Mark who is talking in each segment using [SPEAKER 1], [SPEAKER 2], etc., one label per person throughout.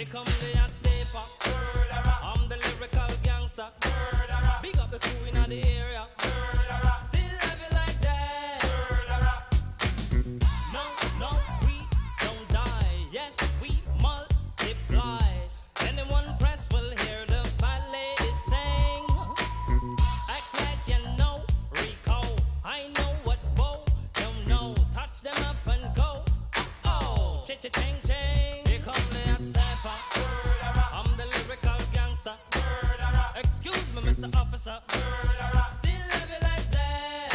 [SPEAKER 1] come the hot stepper. I'm the lyrical gangster. Big up the crew in the area. Still have it like that. No, no, we don't die. Yes, we multiply. Anyone press will hear the fat lady sing. Act like you know Rico. I know what Bo don't know. Touch them up and go. Oh, ching ching. Here come the hot stepper. I'm the lyrical gangster. Excuse me, Mr. Officer. Still have it like that.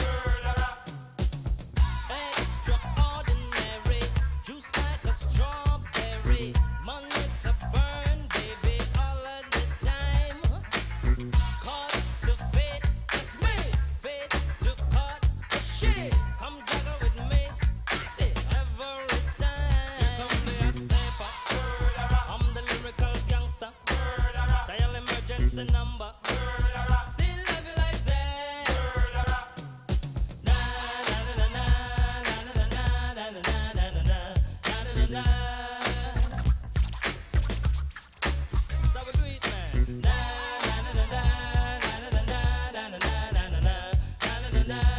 [SPEAKER 1] Extraordinary, juice like a strawberry. Money to burn, baby, all of the time. Cut to fit, it's me. Fit to cut the shit. Come juggle with me, fix it every time. Here come the hot stepper. I'm the lyrical gangster. Dial emergency number. Still have it like that. Na na na na na na na na na na na na na. So we do it, man. Na na na na na na na na na na na na na na.